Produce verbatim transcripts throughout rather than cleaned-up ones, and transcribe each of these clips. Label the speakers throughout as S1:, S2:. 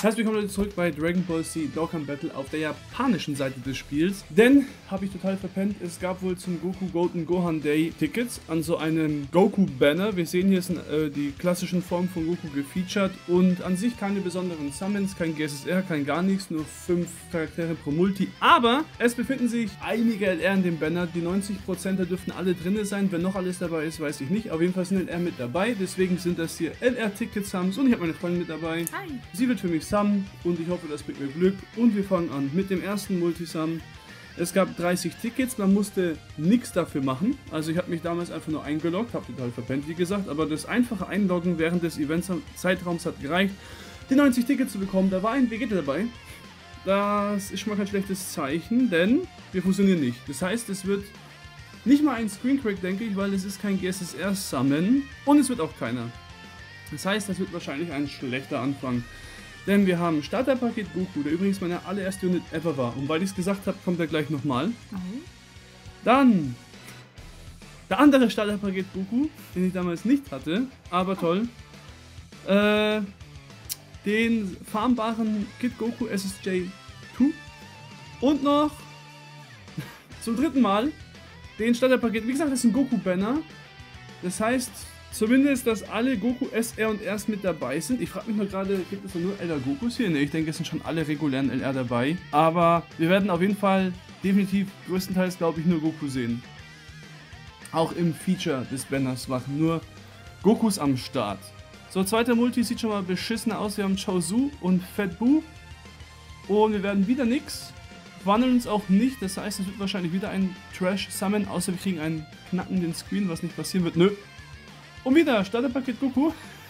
S1: Herzlich willkommen Leute zurück bei Dragon Ball Z Dokkan Battle auf der japanischen Seite des Spiels. Denn, habe ich total verpennt, es gab wohl zum Goku Golden Gohan Day Tickets an so einem Goku-Banner. Wir sehen hier sind äh, die klassischen Formen von Goku gefeatured und an sich keine besonderen Summons, kein G S S R, kein gar nichts, nur fünf Charaktere pro Multi. Aber es befinden sich einige L R in dem Banner, die neunzig Prozent da dürften alle drin sein. Wenn noch alles dabei ist, weiß ich nicht. Auf jeden Fall sind L R mit dabei, deswegen sind das hier L R-Ticket-Sums und ich habe meine Freundin mit dabei.
S2: Hi.
S1: Sie wird für mich Sum und ich hoffe, das bringt mir Glück. Und wir fangen an mit dem ersten Multisum. Es gab dreißig Tickets, man musste nichts dafür machen. Also ich habe mich damals einfach nur eingeloggt, habe total verpennt, wie gesagt. Aber das einfache Einloggen während des Events-Zeitraums hat gereicht, die neunzig Tickets zu bekommen. Da war ein Vegeta dabei. Das ist schon mal kein schlechtes Zeichen, denn wir fusionieren nicht. Das heißt, es wird nicht mal ein Screen Crack, denke ich, weil es ist kein G S S R-Summon und es wird auch keiner. Das heißt, das wird wahrscheinlich ein schlechter Anfang. Denn wir haben Starterpaket Goku, der übrigens meine allererste Unit ever war. Und weil ich es gesagt habe, kommt er gleich nochmal.
S2: Mhm.
S1: Dann der andere Starterpaket Goku, den ich damals nicht hatte, aber toll. Äh, den farmbaren Kid Goku S S J zwei. Und noch zum dritten Mal den Starterpaket. Wie gesagt, das ist ein Goku-Banner. Das heißt zumindest, dass alle Goku S R und Rs mit dabei sind. Ich frage mich nur gerade, gibt es nur L R Gokus hier? Ne, ich denke, es sind schon alle regulären L R dabei. Aber wir werden auf jeden Fall definitiv größtenteils, glaube ich, nur Goku sehen. Auch im Feature des Banners waren nur Gokus am Start. So, zweiter Multi sieht schon mal beschissen aus. Wir haben Chaozu und Fat Buu. Und wir werden wieder nix. Wandeln uns auch nicht, das heißt, es wird wahrscheinlich wieder ein Trash-Summon, außer wir kriegen einen knackenden Screen, was nicht passieren wird. Nö. Und wieder Starterpaket Goku.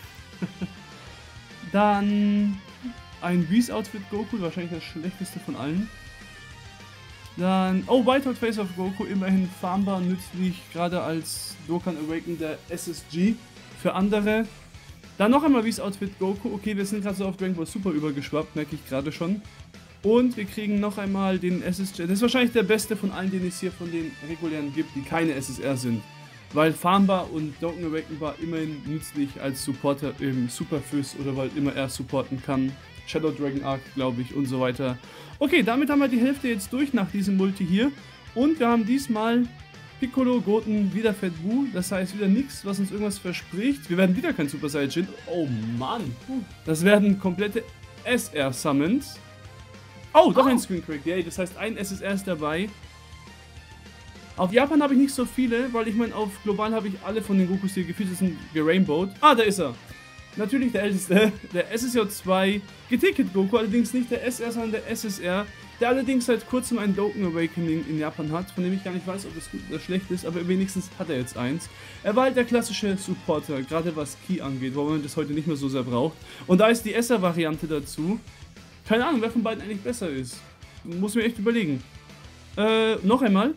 S1: Dann ein Beast-Outfit Goku, wahrscheinlich das schlechteste von allen. Dann, oh, White Hot Face of Goku, immerhin farmbar, nützlich, gerade als Dokkan Awaken der S S G für andere. Dann noch einmal Beast-Outfit Goku. Okay, wir sind gerade so auf Dragon Ball Super übergeschwappt, merke ich gerade schon. Und wir kriegen noch einmal den S S J. Das ist wahrscheinlich der beste von allen, den es hier von den regulären gibt, die keine S S R sind. Weil farmbar und Dokkan Awakenbar immerhin nützlich als Supporter im Superfizz oder weil immer er supporten kann. Shadow Dragon Arc, glaube ich, und so weiter. Okay, damit haben wir die Hälfte jetzt durch nach diesem Multi hier. Und wir haben diesmal Piccolo, Goten, wieder Fat Buu. Das heißt wieder nichts, was uns irgendwas verspricht. Wir werden wieder kein Super Saiyajin. Oh Mann. Das werden komplette S R-Summons. Oh, doch oh. Ein Screen Crack. Yay, das heißt ein S S R ist dabei. Auf Japan habe ich nicht so viele, weil ich meine, auf global habe ich alle von den Gokus hier gefeatured, sind gerainbowed. Ah, da ist er. Natürlich der älteste, der S S J zwei G T-Kid Goku, allerdings nicht der S R, sondern der S S R, der allerdings seit kurzem ein Dokkan Awakening in Japan hat, von dem ich gar nicht weiß, ob es gut oder schlecht ist, aber wenigstens hat er jetzt eins. Er war halt der klassische Supporter, gerade was Ki angeht, wo man das heute nicht mehr so sehr braucht. Und da ist die S R-Variante dazu. Keine Ahnung, wer von beiden eigentlich besser ist. Muss mir echt überlegen. Äh, noch einmal.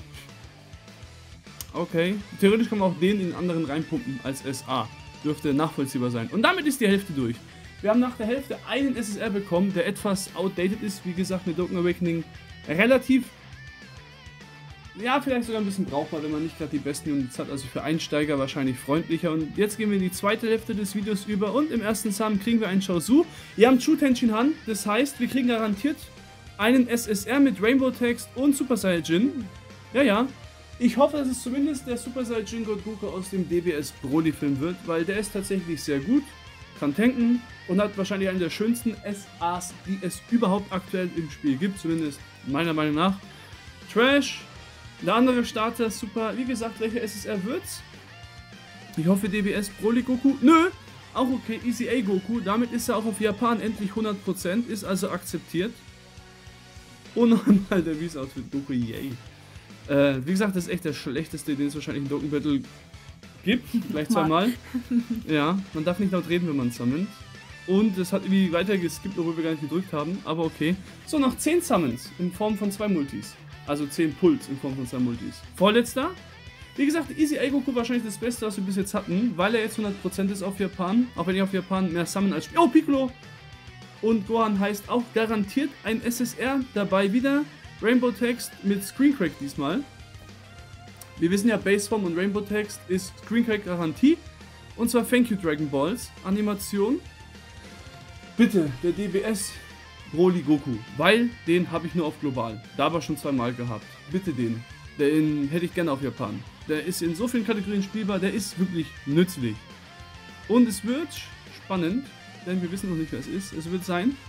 S1: Okay. Theoretisch kann man auch den in anderen reinpumpen als S A. Dürfte nachvollziehbar sein. Und damit ist die Hälfte durch. Wir haben nach der Hälfte einen S S R bekommen, der etwas outdated ist. Wie gesagt, mit Dokkan Awakening relativ, ja, vielleicht sogar ein bisschen brauchbar, wenn man nicht gerade die besten Units hat. Also für Einsteiger wahrscheinlich freundlicher. Und jetzt gehen wir in die zweite Hälfte des Videos über. Und im ersten Sum kriegen wir einen Chaozu. Wir haben Chu Tenshin Han. Das heißt, wir kriegen garantiert einen S S R mit Rainbow Text und Super Saiyajin. Ja, ja. Ich hoffe, dass es zumindest der Super Saiyajin God Goku aus dem D B S Broly Film wird, weil der ist tatsächlich sehr gut, kann tanken und hat wahrscheinlich einen der schönsten S As, die es überhaupt aktuell im Spiel gibt, zumindest meiner Meinung nach. Trash, der andere Starter, super, wie gesagt, welcher S S R wird's? Ich hoffe D B S Broly Goku, nö, auch okay, E C A Goku, damit ist er auch auf Japan endlich hundert Prozent, ist also akzeptiert. Und noch einmal der Beast Outfit Goku, yay. Äh, wie gesagt, das ist echt der schlechteste, den es wahrscheinlich in Dokkan Battle gibt. Gleich zweimal. Ja, man darf nicht laut reden, wenn man summont. Und es hat irgendwie weiter geskippt, obwohl wir gar nicht gedrückt haben. Aber okay. So, noch zehn Summons in Form von zwei Multis. Also zehn Pulls in Form von zwei Multis. Vorletzter. Wie gesagt, Easy A Goku wahrscheinlich das Beste, was wir bis jetzt hatten. Weil er jetzt hundert Prozent ist auf Japan. Auch wenn ich auf Japan mehr Summon als Spiel. Oh, Piccolo! Und Gohan heißt auch garantiert ein S S R dabei wieder. Rainbow Text mit Screen Crack diesmal. Wir wissen ja, Baseform und Rainbow Text ist Screen Crack Garantie. Und zwar Thank You Dragon Balls Animation. Bitte, der D B S Broly Goku, weil den habe ich nur auf global. Da aber schon zweimal gehabt. Bitte den. Den hätte ich gerne auf Japan. Der ist in so vielen Kategorien spielbar, der ist wirklich nützlich. Und es wird spannend, denn wir wissen noch nicht, wer es ist. Es wird sein...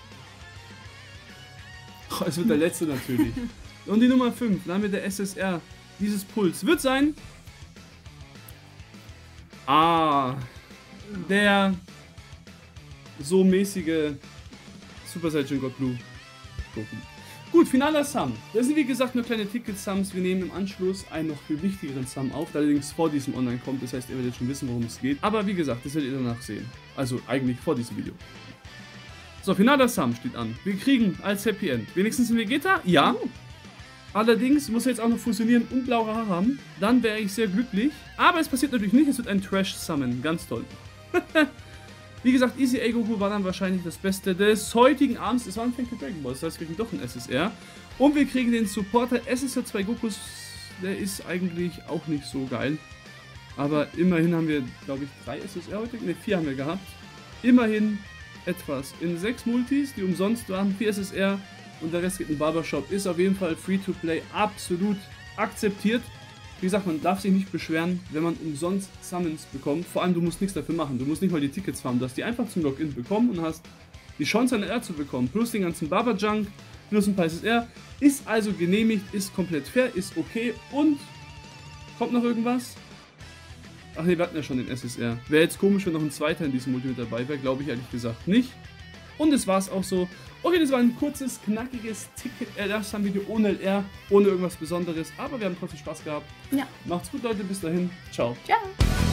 S1: Oh, es wird der letzte natürlich. Und die Nummer fünf, dann haben wir der S S R. Dieses Puls wird sein... Ah, der so mäßige Super Saiyan God Blue Goku. Gut, finaler Sum. Das sind wie gesagt nur kleine Ticket-Sums. Wir nehmen im Anschluss einen noch viel wichtigeren Sum auf, der allerdings vor diesem Online kommt. Das heißt, ihr werdet schon wissen, worum es geht. Aber wie gesagt, das werdet ihr danach sehen. Also eigentlich vor diesem Video. So, finaler Sum steht an. Wir kriegen als Happy End wenigstens einen Vegeta. Ja. Allerdings muss er jetzt auch noch fusionieren und blaue Haare haben. Dann wäre ich sehr glücklich. Aber es passiert natürlich nicht. Es wird ein Trash-Summon. Ganz toll. Wie gesagt, Easy A Goku war dann wahrscheinlich das Beste des heutigen Abends. Es war ein Fake Dragon Ball. Das heißt, wir kriegen doch einen S S R. Und wir kriegen den Supporter S S R zwei Gokus. Der ist eigentlich auch nicht so geil. Aber immerhin haben wir, glaube ich, drei S S R heute. Ne, vier haben wir gehabt. Immerhin etwas. In sechs Multis, die umsonst waren. vier S S R. Und der Rest geht in Barbershop. Ist auf jeden Fall Free-to-Play absolut akzeptiert. Wie gesagt, man darf sich nicht beschweren, wenn man umsonst Summons bekommt. Vor allem, du musst nichts dafür machen. Du musst nicht mal die Tickets farmen. Du hast die einfach zum Login bekommen und hast die Chance, eine R zu bekommen. Plus den ganzen Barber-Junk, plus ein paar S S R. Ist also genehmigt, ist komplett fair, ist okay. Und kommt noch irgendwas? Ach ne, wir hatten ja schon den S S R. Wäre jetzt komisch, wenn noch ein zweiter in diesem Multi mit dabei wäre. Glaube ich ehrlich gesagt nicht. Und es war es auch so. Okay, das war ein kurzes, knackiges Ticket-L R-Video ohne L R, ohne irgendwas Besonderes. Aber wir haben trotzdem Spaß gehabt.
S2: Ja.
S1: Macht's gut, Leute. Bis dahin. Ciao.
S2: Ciao.